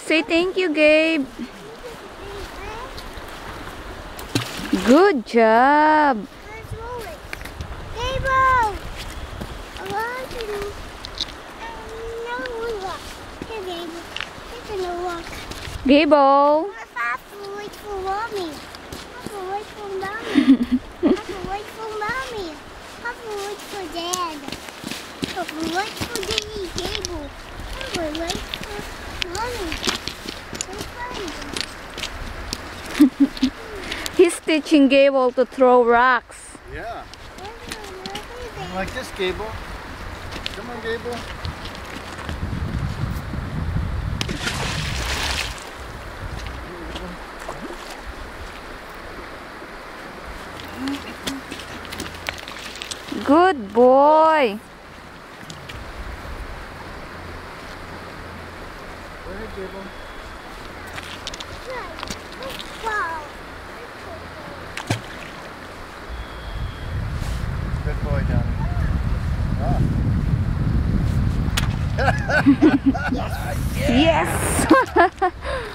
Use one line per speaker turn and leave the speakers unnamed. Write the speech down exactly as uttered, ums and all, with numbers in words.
Say thank you, Gabe. Good job. Gable.
Have to wait for mommy. Have to wait for mommy. Have to wait for mommy. Have to wait for dad. Have to wait for Daddy Gable. Have to wait for mommy.
He's teaching Gable to throw rocks.
Yeah. Like this, Gable. Come on, Gable.
Good boy.
Go ahead, Gable. Good boy, Johnny. Ah.
Yes.